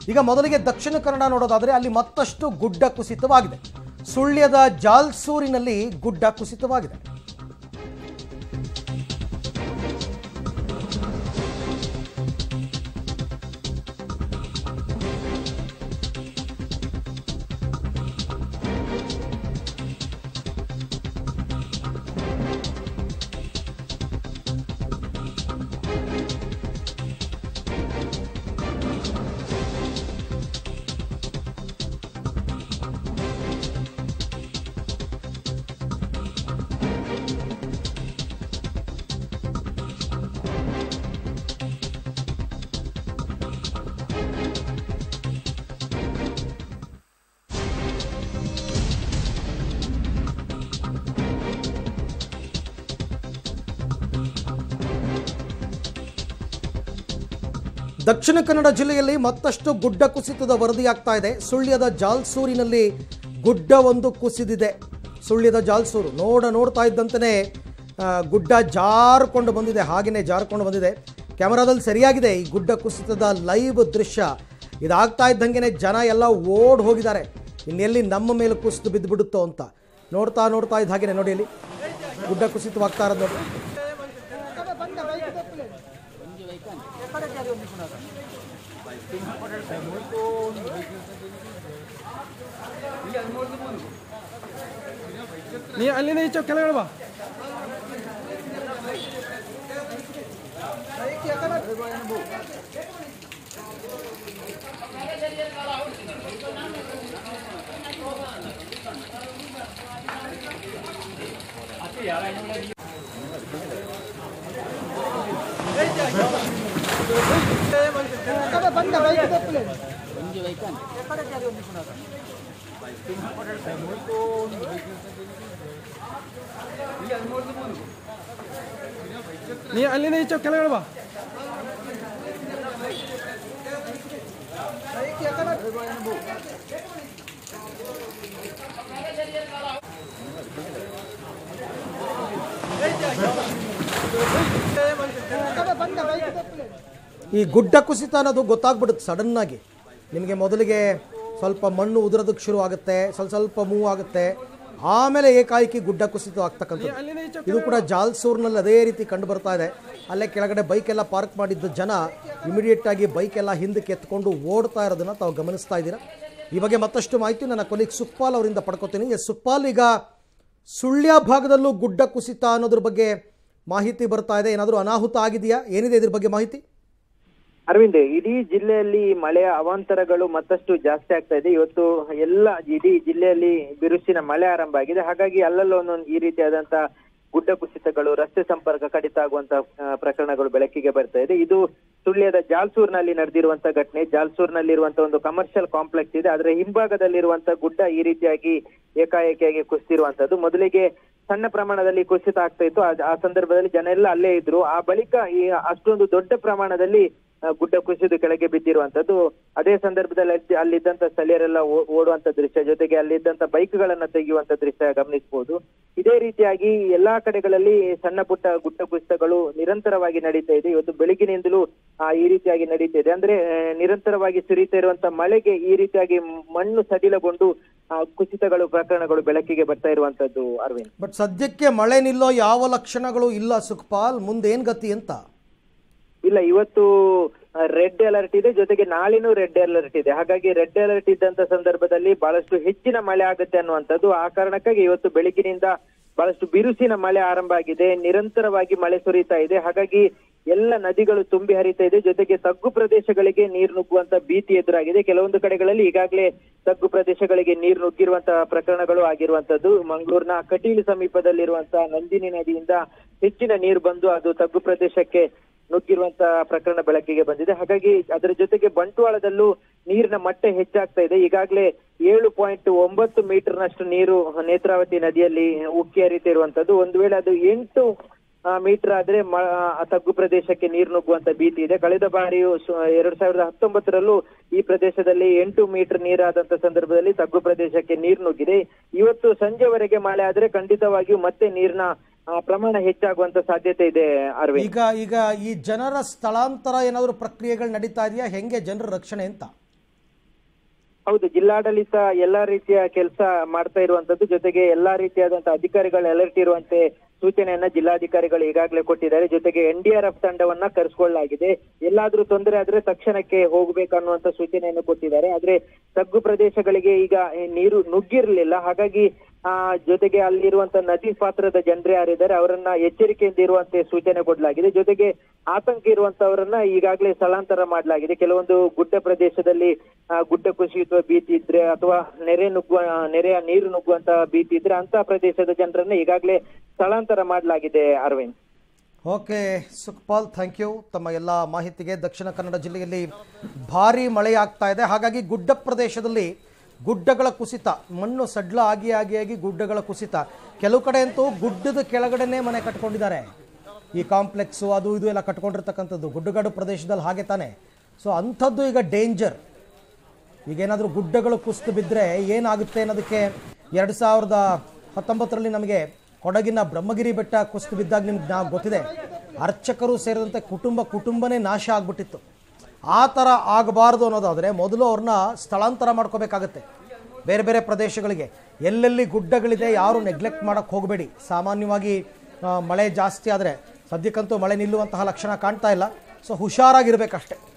ಈಗ ಮೊದಲಿಗೆ ದಕ್ಷಿಣ ಕನ್ನಡ ನೋಡೋದಾದರೆ ಅಲ್ಲಿ ಮತ್ತಷ್ಟು ಗುಡ್ಡ ಕುಸಿತವಾಗಿದೆ. ಸುಳ್ಯದ ಜಾಲ್ಸೂರಿನಲ್ಲಿ ಗುಡ್ಡ ಕುಸಿತವಾಗಿದೆ. ದಕ್ಷಿಣ ಕನ್ನಡ ಜಿಲ್ಲೆಯಲ್ಲಿ ಮತ್ತಷ್ಟು ಗುಡ್ಡ ಕುಸಿತದ ವರದಿಯಾಗ್ತಾ ಇದೆ. ಸುಳ್ಯದ ಜಾಲ್ಸೂರಿನಲ್ಲಿ ಗುಡ್ಡವೊಂದು ಕುಸಿದಿದೆ. ಸುಳ್ಯದ ಜಾಲ್ಸೂರು ನೋಡ್ತಾ ಇದ್ದಂತೆಯೇ ಗುಡ್ಡ ಜಾರ್ಕೊಂಡು ಬಂದಿದೆ. ಹಾಗೆಯೇ ಜಾರ್ಕೊಂಡು ಬಂದಿದೆ. ಕ್ಯಾಮರಾದಲ್ಲಿ ಸರಿಯಾಗಿದೆ ಈ ಗುಡ್ಡ ಕುಸಿತದ ಲೈವ್ ದೃಶ್ಯ. ಇದಾಗ್ತಾ ಇದ್ದಂಗೆ ಜನ ಎಲ್ಲ ಓಡ್ ಹೋಗಿದ್ದಾರೆ, ಇನ್ನೆಲ್ಲಿ ನಮ್ಮ ಮೇಲೆ ಕುಸಿದು ಬಿದ್ದು ಬಿಡುತ್ತೋ ಅಂತ. ನೋಡ್ತಾ ಇದ್ದ ಹಾಗೆಯೇ ನೋಡಿ, ಅಲ್ಲಿ ಗುಡ್ಡ ಕುಸಿತವಾಗ್ತಾ ಇರೋದು ನೋಡಿ. ನೀ ಅಲ್ಲಿಂದ ಈಚೆ ಕೆಳಗಡೆ ಬಾ. ನೀ ಅಲ್ಲಿಂದ ಈಚೆ ಕೆಳಗಡೆ ಬಾ. ಈ ಗುಡ್ಡ ಕುಸಿತ ಅನ್ನೋದು ಗೊತ್ತಾಗ್ಬಿಡುತ್ತೆ ಸಡನ್ ಆಗಿ ನಿಮಗೆ. ಮೊದಲಿಗೆ ಸ್ವಲ್ಪ ಮಣ್ಣು ಉದುರೋದಕ್ಕೆ ಶುರು ಆಗುತ್ತೆ, ಸ್ವಲ್ಪ ಮೂವ್ ಆಗುತ್ತೆ, ಆಮೇಲೆ ಏಕಾಏಕಿ ಗುಡ್ಡ ಕುಸಿತ ಆಗ್ತಕ್ಕಂಥದ್ದು. ಇದು ಕೂಡ ಜಾಲ್ಸೂರಿನಲ್ಲಿ ಅದೇ ರೀತಿ ಕಂಡು ಬರ್ತಾ ಇದೆ. ಅಲ್ಲೇ ಕೆಳಗಡೆ ಬೈಕ್ ಎಲ್ಲ ಪಾರ್ಕ್ ಮಾಡಿದ್ದ ಜನ ಇಮಿಡಿಯೇಟ್ ಆಗಿ ಬೈಕ್ ಎಲ್ಲ ಹಿಂದಕ್ಕೆ ಎತ್ಕೊಂಡು ಓಡ್ತಾ ಇರೋದನ್ನ ತಾವು ಗಮನಿಸ್ತಾ ಇದ್ದೀರಾ. ಈ ಬಗ್ಗೆ ಮತ್ತಷ್ಟು ಮಾಹಿತಿ ನನ್ನ ಕೊಲೀಗ್ ಸುಕ್ಪಾಲ್ ಅವರಿಂದ ಪಡ್ಕೋತೀನಿ. ಸುಕ್ಪಾಲ್, ಈಗ ಸುಳ್ಯ ಭಾಗದಲ್ಲೂ ಗುಡ್ಡ ಕುಸಿತ ಅನ್ನೋದ್ರ ಬಗ್ಗೆ ಮಾಹಿತಿ ಬರ್ತಾ ಇದೆ. ಏನಾದರೂ ಅನಾಹುತ ಆಗಿದೆಯಾ? ಏನಿದೆ ಇದ್ರ ಬಗ್ಗೆ ಮಾಹಿತಿ? ಅರವಿಂದ್, ಇಡೀ ಜಿಲ್ಲೆಯಲ್ಲಿ ಮಳೆಯ ಅವಾಂತರಗಳು ಮತ್ತಷ್ಟು ಜಾಸ್ತಿ ಆಗ್ತಾ ಇದೆ. ಇವತ್ತು ಇಡೀ ಜಿಲ್ಲೆಯಲ್ಲಿ ಬಿರುಸಿನ ಮಳೆ ಆರಂಭ ಆಗಿದೆ. ಹಾಗಾಗಿ ಅಲ್ಲಲ್ಲೊಂದೊಂದು ಈ ರೀತಿಯಾದಂತ ಗುಡ್ಡ ಕುಸಿತಗಳು, ರಸ್ತೆ ಸಂಪರ್ಕ ಕಡಿತ ಆಗುವಂತ ಪ್ರಕರಣಗಳು ಬೆಳಕಿಗೆ ಬರ್ತಾ ಇದೆ. ಇದು ಸುಳ್ಯದ ಜಾಲ್ಸೂರ್ನಲ್ಲಿ ನಡೆದಿರುವಂತ ಘಟನೆ. ಜಾಲ್ಸೂರ್ನಲ್ಲಿರುವಂತ ಒಂದು ಕಮರ್ಷಿಯಲ್ ಕಾಂಪ್ಲೆಕ್ಸ್ ಇದೆ, ಅದರ ಹಿಂಭಾಗದಲ್ಲಿರುವಂತ ಗುಡ್ಡ ಈ ರೀತಿಯಾಗಿ ಏಕಾಏಕಿಯಾಗಿ ಕುಸಿತಿರುವಂತದ್ದು. ಮೊದಲಿಗೆ ಸಣ್ಣ ಪ್ರಮಾಣದಲ್ಲಿ ಕುಸಿತ ಆಗ್ತಾ ಇತ್ತು. ಆ ಸಂದರ್ಭದಲ್ಲಿ ಜನ ಎಲ್ಲ ಅಲ್ಲೇ ಇದ್ರು. ಆ ಬಳಿಕ ಈ ಅಷ್ಟೊಂದು ದೊಡ್ಡ ಪ್ರಮಾಣದಲ್ಲಿ ಗುಡ್ಡ ಕುಸಿದು ಕೆಳಗೆ ಬಿದ್ದಿರುವಂತದ್ದು. ಅದೇ ಸಂದರ್ಭದಲ್ಲಿ ಅಲ್ಲಿದ್ದಂತ ಸ್ಥಳೀಯರೆಲ್ಲ ಓಡುವಂತ ದೃಶ್ಯ, ಜೊತೆಗೆ ಅಲ್ಲಿದ್ದಂತ ಬೈಕ್ ಗಳನ್ನ ತೆಗೆಯುವಂತ ದೃಶ್ಯ ಗಮನಿಸಬಹುದು. ಇದೇ ರೀತಿಯಾಗಿ ಎಲ್ಲಾ ಕಡೆಗಳಲ್ಲಿ ಸಣ್ಣ ಪುಟ್ಟ ಗುಡ್ಡ ಕುಸಿತಗಳು ನಿರಂತರವಾಗಿ ನಡೀತಾ ಇದೆ. ಇವತ್ತು ಬೆಳಗಿನಿಂದಲೂ ಈ ರೀತಿಯಾಗಿ ನಡೀತಾ ಇದೆ. ಅಂದ್ರೆ ನಿರಂತರವಾಗಿ ಸುರಿತಾ ಇರುವಂತ ಮಳೆಗೆ ಈ ರೀತಿಯಾಗಿ ಮಣ್ಣು ಸಡಿಲಗೊಂಡು ಕುಸಿತಗಳು, ಪ್ರಕರಣಗಳು ಬೆಳಕಿಗೆ ಬರ್ತಾ ಇರುವಂತದ್ದು ಅರವಿಂದ್. ಬಟ್ ಸದ್ಯಕ್ಕೆ ಮಳೆ ನಿಲ್ಲೋ ಯಾವ ಲಕ್ಷಣಗಳು ಇಲ್ಲ ಸುಖಪಾಲ್. ಮುಂದೇನ್ ಗತಿ ಅಂತ? ಇಲ್ಲ, ಇವತ್ತು ರೆಡ್ ಅಲರ್ಟ್ ಇದೆ, ಜೊತೆಗೆ ನಾಳಿನೂ ರೆಡ್ ಅಲರ್ಟ್ ಇದೆ. ಹಾಗಾಗಿ ರೆಡ್ ಅಲರ್ಟ್ ಇದ್ದಂತ ಸಂದರ್ಭದಲ್ಲಿ ಬಹಳಷ್ಟು ಹೆಚ್ಚಿನ ಮಳೆ ಆಗುತ್ತೆ ಅನ್ನುವಂಥದ್ದು. ಆ ಕಾರಣಕ್ಕಾಗಿ ಇವತ್ತು ಬೆಳಗಿನಿಂದ ಬಹಳಷ್ಟು ಬಿರುಸಿನ ಮಳೆ ಆರಂಭ ಆಗಿದೆ. ನಿರಂತರವಾಗಿ ಮಳೆ ಸುರಿತಾ ಇದೆ. ಹಾಗಾಗಿ ಎಲ್ಲ ನದಿಗಳು ತುಂಬಿ ಹರಿತಾ ಇದೆ. ಜೊತೆಗೆ ತಗ್ಗು ಪ್ರದೇಶಗಳಿಗೆ ನೀರು ನುಗ್ಗುವಂತ ಭೀತಿ ಎದುರಾಗಿದೆ. ಕೆಲವೊಂದು ಕಡೆಗಳಲ್ಲಿ ಈಗಾಗಲೇ ತಗ್ಗು ಪ್ರದೇಶಗಳಿಗೆ ನೀರು ನುಗ್ಗಿರುವಂತಹ ಪ್ರಕರಣಗಳು ಆಗಿರುವಂತದ್ದು. ಮಂಗಳೂರಿನ ಕಟೀಲು ಸಮೀಪದಲ್ಲಿರುವಂತಹ ನಂದಿನಿ ನದಿಯಿಂದ ಹೆಚ್ಚಿನ ನೀರು ಬಂದು ಅದು ತಗ್ಗು ಪ್ರದೇಶಕ್ಕೆ ನುಗ್ಗಿರುವಂತಹ ಪ್ರಕರಣ ಬೆಳಕಿಗೆ ಬಂದಿದೆ. ಹಾಗಾಗಿ ಅದರ ಜೊತೆಗೆ ಬಂಟ್ವಾಳದಲ್ಲೂ ನೀರಿನ ಮಟ್ಟ ಹೆಚ್ಚಾಗ್ತಾ ಇದೆ. ಈಗಾಗಲೇ 7.9 ಮೀಟರ್ನಷ್ಟು ನೀರು ನೇತ್ರಾವತಿ ನದಿಯಲ್ಲಿ ಉಕ್ಕಿ ಹರಿತಿರುವಂತದ್ದು. ಒಂದು ವೇಳೆ ಅದು 8 ಮೀಟರ್ ಆದ್ರೆ ತಗ್ಗು ಪ್ರದೇಶಕ್ಕೆ ನೀರು ನುಗ್ಗುವಂತ ಭೀತಿ ಇದೆ. ಕಳೆದ ಬಾರಿಯೂ 2019ರಲ್ಲೂ ಈ ಪ್ರದೇಶದಲ್ಲಿ 8 ಮೀಟರ್ ನೀರಾದಂತ ಸಂದರ್ಭದಲ್ಲಿ ತಗ್ಗು ಪ್ರದೇಶಕ್ಕೆ ನೀರು ನುಗ್ಗಿದೆ. ಇವತ್ತು ಸಂಜೆವರೆಗೆ ಮಳೆ ಆದ್ರೆ ಖಂಡಿತವಾಗಿಯೂ ಮತ್ತೆ ನೀರಿನ ಪ್ರಮಾಣ ಹೆಚ್ಚಾಗುವಂತ ಸಾಧ್ಯತೆ ಇದೆ ಅರವಿಂದ್. ಈಗ ಈ ಜನರ ಸ್ಥಳಾಂತರ ಏನಾದರೂ ಪ್ರಕ್ರಿಯೆಗಳು ನಡೀತಾ ಇದೆಯಾ? ಹೆಂಗೆ ಜನರ ರಕ್ಷಣೆ ಅಂತ? ಹೌದು, ಜಿಲ್ಲಾಡಳಿತ ಎಲ್ಲಾ ರೀತಿಯ ಕೆಲಸ ಮಾಡ್ತಾ ಇರುವಂತದ್ದು, ಜೊತೆಗೆ ಎಲ್ಲಾ ರೀತಿಯಾದಂತಹ ಅಧಿಕಾರಿಗಳು ಅಲರ್ಟ್ ಇರುವಂತೆ ಸೂಚನೆಯನ್ನ ಜಿಲ್ಲಾಧಿಕಾರಿಗಳು ಈಗಾಗಲೇ ಕೊಟ್ಟಿದ್ದಾರೆ. ಜೊತೆಗೆ NDRF ತಂಡವನ್ನ ಕರೆಸಿಕೊಳ್ಳಲಾಗಿದೆ. ಎಲ್ಲಾದ್ರೂ ತೊಂದರೆ ಆದ್ರೆ ತಕ್ಷಣಕ್ಕೆ ಹೋಗ್ಬೇಕನ್ನುವಂತ ಸೂಚನೆಯನ್ನು ಕೊಟ್ಟಿದ್ದಾರೆ. ಆದ್ರೆ ತಗ್ಗು ಪ್ರದೇಶಗಳಿಗೆ ಈಗ ನೀರು ನುಗ್ಗಿರ್ಲಿಲ್ಲ, ಹಾಗಾಗಿ ಜೊತೆಗೆ ಅಲ್ಲಿರುವಂತ ನದಿ ಪಾತ್ರದ ಜನರು ಯಾರಿದ್ದಾರೆ ಅವರನ್ನ ಎಚ್ಚರಿಕೆಯಿಂದ ಇರುವಂತೆ ಸೂಚನೆ ಕೊಡಲಾಗಿದೆ. ಜೊತೆಗೆ ಆತಂಕ ಇರುವಂತವರನ್ನ ಈಗಾಗಲೇ ಸ್ಥಳಾಂತರ ಮಾಡಲಾಗಿದೆ. ಕೆಲವೊಂದು ಗುಡ್ಡ ಪ್ರದೇಶದಲ್ಲಿ ಗುಡ್ಡ ಕುಸಿಯುವ ಭೀತಿ ಇದ್ರೆ ಅಥವಾ ನೆರೆಯ ನೀರು ನುಗ್ಗುವಂತಹ ಭೀತಿ ಇದ್ರೆ ಅಂತ ಪ್ರದೇಶದ ಜನರನ್ನ ಈಗಾಗಲೇ ಸ್ಥಳಾಂತರ ಮಾಡಲಾಗಿದೆ. Arvind. Okay Sukhpal, thank you ತಮ್ಮ ಎಲ್ಲ ಮಾಹಿತಿಗೆ. ದಕ್ಷಿಣ ಕನ್ನಡ ಜಿಲ್ಲೆಯಲ್ಲಿ ಭಾರಿ ಮಳೆಯಾಗ್ತಾ ಇದೆ, ಹಾಗಾಗಿ ಗುಡ್ಡ ಪ್ರದೇಶದಲ್ಲಿ ಗುಡ್ಡಗಳ ಕುಸಿತ, ಮಣ್ಣು ಸಡ್ಲ ಆಗಿ ಗುಡ್ಡಗಳ ಕುಸಿತ. ಕೆಲವು ಕಡೆ ಅಂತೂ ಗುಡ್ಡದ ಕೆಳಗಡೆನೇ ಮನೆ ಕಟ್ಕೊಂಡಿದ್ದಾರೆ. ಈ ಕಾಂಪ್ಲೆಕ್ಸು ಅದು ಇದು ಎಲ್ಲ ಕಟ್ಕೊಂಡಿರ್ತಕ್ಕಂಥದ್ದು ಗುಡ್ಡಗಾಡು ಪ್ರದೇಶದಲ್ಲಿ, ಹಾಗೆ ತಾನೆ. ಸೊ ಅಂಥದ್ದು ಈಗ ಡೇಂಜರ್. ಈಗೇನಾದರೂ ಗುಡ್ಡಗಳು ಕುಸಿದು ಬಿದ್ದರೆ ಏನಾಗುತ್ತೆ ಅನ್ನೋದಕ್ಕೆ 2019ರಲ್ಲಿ ನಮಗೆ ಕೊಡಗಿನ ಬ್ರಹ್ಮಗಿರಿ ಬೆಟ್ಟ ಕುಸಿದು ಬಿದ್ದಾಗ ನಿಮ್ಗೆ ಗೊತ್ತಿದೆ, ಅರ್ಚಕರು ಸೇರಿದಂತೆ ಕುಟುಂಬನೇ ನಾಶ ಆಗ್ಬಿಟ್ಟಿತ್ತು. ಆ ಥರ ಆಗಬಾರ್ದು ಅನ್ನೋದಾದರೆ ಮೊದಲು ಅವ್ರನ್ನ ಸ್ಥಳಾಂತರ ಮಾಡ್ಕೋಬೇಕಾಗತ್ತೆ ಬೇರೆ ಬೇರೆ ಪ್ರದೇಶಗಳಿಗೆ. ಎಲ್ಲೆಲ್ಲಿ ಗುಡ್ಡಗಳಿದೆ ಯಾರು ನೆಗ್ಲೆಕ್ಟ್ ಮಾಡೋಕ್ಕೆ ಹೋಗಬೇಡಿ. ಸಾಮಾನ್ಯವಾಗಿ ಮಳೆ ಜಾಸ್ತಿ ಆದರೆ, ಸದ್ಯಕ್ಕಂತೂ ಮಳೆ ನಿಲ್ಲುವಂತಹ ಲಕ್ಷಣ ಕಾಣ್ತಾ ಇಲ್ಲ. ಸೊ ಹುಷಾರಾಗಿರ್ಬೇಕಷ್ಟೆ.